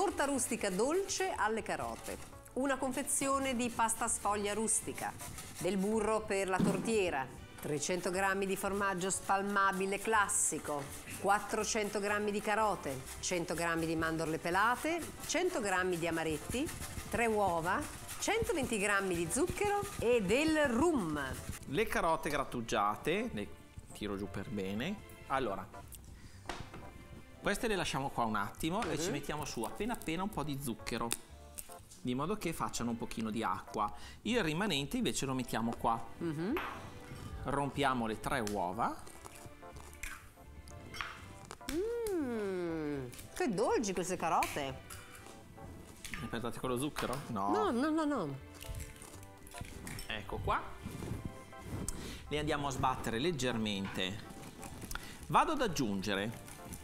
torta rustica dolce alle carote, una confezione di pasta sfoglia rustica, del burro per la tortiera, 300 g di formaggio spalmabile classico, 400 g di carote, 100 g di mandorle pelate, 100 g di amaretti, 3 uova, 120 g di zucchero e del rum. Le carote grattugiate, le tiro giù per bene. Allora, queste le lasciamo qua un attimo e ci mettiamo su appena appena un po' di zucchero, di modo che facciano un pochino di acqua. Il rimanente invece lo mettiamo qua. Rompiamo le 3 uova. Che dolci queste carote! Aspettate con lo zucchero? No. No, no, no, no. Ecco qua. Le andiamo a sbattere leggermente. Vado ad aggiungere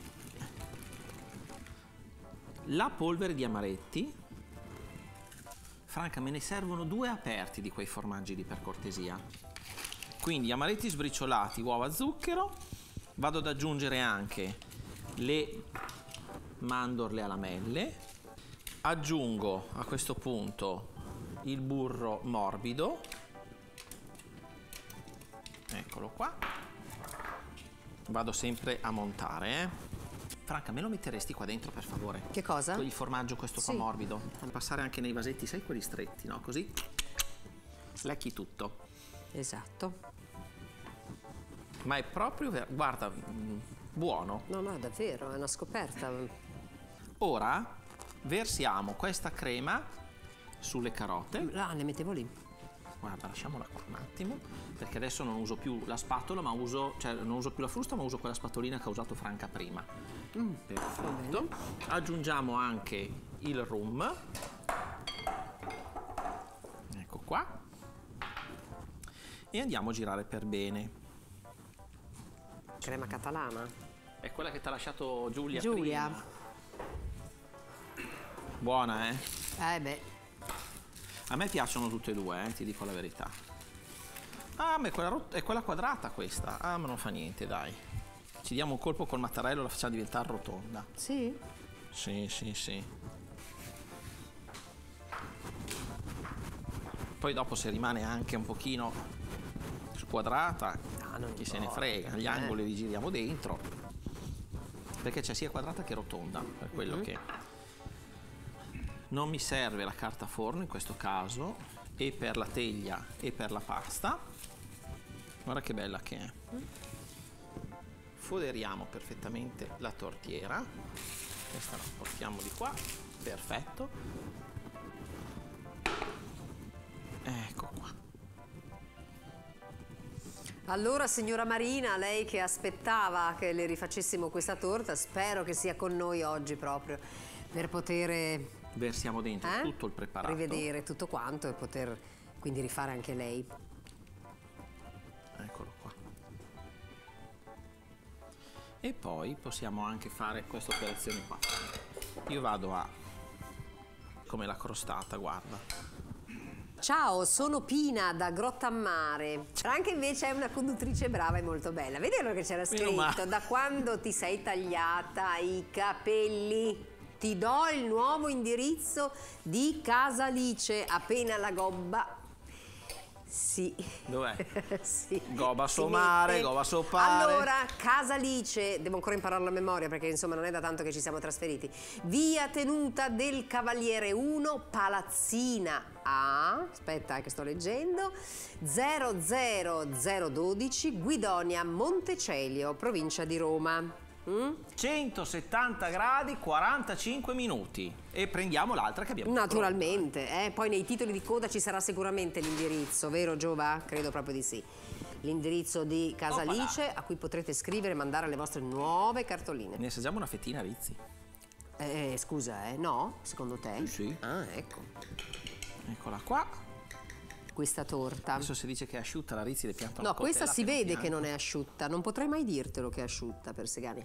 la polvere di amaretti. Franca, me ne servono 2 aperti di quei formaggi lì, per cortesia. Quindi amaretti sbriciolati, uova, zucchero. Vado ad aggiungere anche le mandorle a lamelle. Aggiungo a questo punto il burro morbido. Eccolo qua. Vado sempre a montare, Franca, me lo metteresti qua dentro, per favore? Che cosa? Il formaggio questo qua morbido. Passare anche nei vasetti, sai, quelli stretti, no? Così lecchi tutto. Esatto. Ma è proprio, guarda, buono. No, no, davvero, è una scoperta. Ora versiamo questa crema sulle carote. Ah, le mettevo lì. Guarda, lasciamola qua un attimo, perché adesso non uso più la spatola, ma non uso più la frusta, ma uso quella spatolina che ha usato Franca prima. Perfetto. Aggiungiamo anche il rum. Ecco qua. E andiamo a girare per bene. Crema catalana. È quella che ti ha lasciato Giulia Giulia. prima. Buona, eh? Beh. A me piacciono tutte e due, ti dico la verità. Ah, ma è quella quadrata questa. Ah, ma non fa niente, dai. Ci diamo un colpo col mattarello e la facciamo diventare rotonda. Sì? Sì, sì, sì. Poi dopo se rimane anche un pochino squadrata, chi se ne frega. Gli angoli li giriamo dentro. Perché c'è sia quadrata che rotonda, per quello che... Non mi serve la carta forno in questo caso, e per la teglia e per la pasta. Guarda che bella che è. Foderiamo perfettamente la tortiera. Questa la portiamo di qua. Perfetto. Ecco qua. Allora, signora Marina, lei che aspettava che le rifacessimo questa torta, spero che sia con noi oggi proprio per poter... Versiamo dentro tutto il preparato. Rivedere tutto quanto e poter quindi rifare anche lei. Eccolo qua. E poi possiamo anche fare questa operazione qua. Io vado a... come la crostata, guarda. Ciao, sono Pina da Grottammare. Franca invece è una conduttrice brava e molto bella. Vedi quello che c'era scritto? Da quando ti sei tagliata i capelli? Ti do il nuovo indirizzo di Casa Alice, appena la gobba. Sì. Dov'è? Sì. Goba somare, goba sopare. Allora, Casa Alice, devo ancora impararlo a memoria perché insomma non è da tanto che ci siamo trasferiti. Via Tenuta del Cavaliere 1, Palazzina A, aspetta che sto leggendo, 00012, Guidonia Montecelio, provincia di Roma. 170 gradi, 45 minuti. E prendiamo l'altra che abbiamo. Naturalmente, poi nei titoli di coda ci sarà sicuramente l'indirizzo, vero Giova? Credo proprio di sì. L'indirizzo di Casa Alice a cui potrete scrivere e mandare le vostre nuove cartoline. Ne assaggiamo una fettina, Rizzi? Scusa, no? Secondo te? Sì. Ah, ecco. Eccola qua. Questa torta. Adesso si dice che è asciutta, la Rizzi le pianta una No, questa si vede bianco. che non è asciutta. Non potrei mai dirtelo che è asciutta per Segani.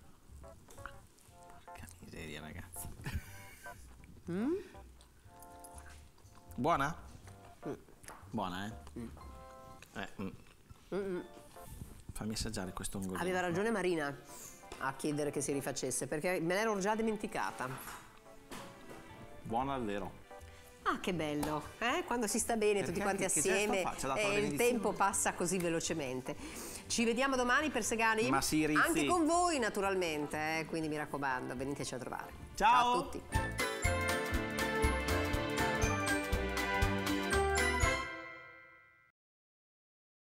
Porca miseria, ragazzi. Buona? Buona, Fammi assaggiare questo ungolino. Aveva ragione Marina a chiedere che si rifacesse, perché me l'ero già dimenticata. buona davvero. Ah, che bello, quando si sta bene tutti quanti Che gesto assieme fa? Ci ha dato la e il benedizione. tempo passa così velocemente. Ci vediamo domani per Segani? Ma sì, Rizzi. Anche con voi naturalmente, quindi mi raccomando, veniteci a trovare. Ciao. Ciao a tutti.